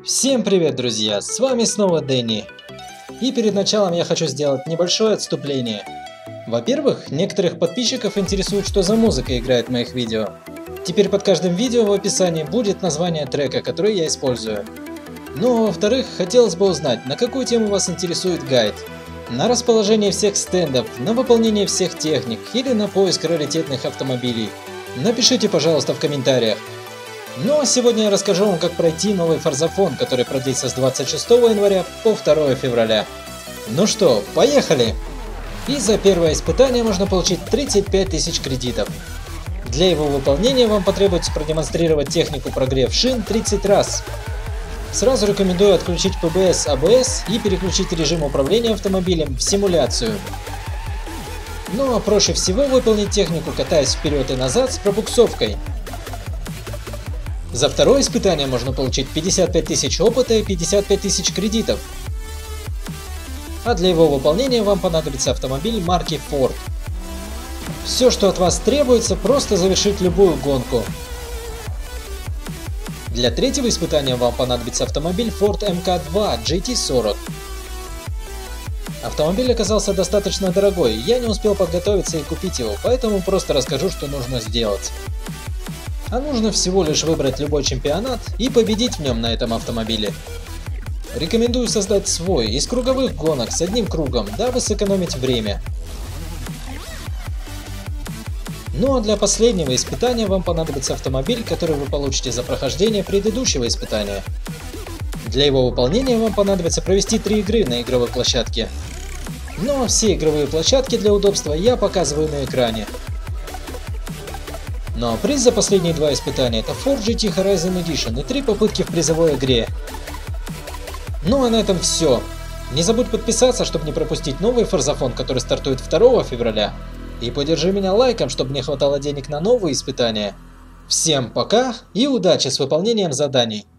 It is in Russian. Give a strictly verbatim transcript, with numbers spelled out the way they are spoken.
Всем привет, друзья! С вами снова Дэнни. И перед началом я хочу сделать небольшое отступление. Во-первых, некоторых подписчиков интересует, что за музыка играет в моих видео. Теперь под каждым видео в описании будет название трека, который я использую. Ну а во-вторых, хотелось бы узнать, на какую тему вас интересует гайд. На расположение всех стендов, на выполнение всех техник или на поиск раритетных автомобилей. Напишите, пожалуйста, в комментариях. Ну а сегодня я расскажу вам, как пройти новый Форзафон, который продлится с двадцать шестого января по второе февраля. Ну что, поехали! И за первое испытание можно получить тридцать пять тысяч кредитов. Для его выполнения вам потребуется продемонстрировать технику прогрев шин тридцать раз. Сразу рекомендую отключить пэ бэ эс а бэ эс и переключить режим управления автомобилем в симуляцию. Ну а проще всего выполнить технику, катаясь вперед и назад с пробуксовкой. За второе испытание можно получить пятьдесят пять тысяч опыта и пятьдесят пять тысяч кредитов. А для его выполнения вам понадобится автомобиль марки Ford. Все, что от вас требуется, просто завершить любую гонку. Для третьего испытания вам понадобится автомобиль Ford эм ка два джи ти сорок. Автомобиль оказался достаточно дорогой, я не успел подготовиться и купить его, поэтому просто расскажу, что нужно сделать. А нужно всего лишь выбрать любой чемпионат и победить в нем на этом автомобиле. Рекомендую создать свой из круговых гонок с одним кругом, дабы сэкономить время. Ну а для последнего испытания вам понадобится автомобиль, который вы получите за прохождение предыдущего испытания. Для его выполнения вам понадобится провести три игры на игровой площадке. Ну а все игровые площадки для удобства я показываю на экране. Ну а приз за последние два испытания — это Ford джи ти Horizon Edition и три попытки в призовой игре. Ну а на этом все. Не забудь подписаться, чтобы не пропустить новый Форзафон, который стартует второго февраля. И поддержи меня лайком, чтобы мне хватало денег на новые испытания. Всем пока и удачи с выполнением заданий.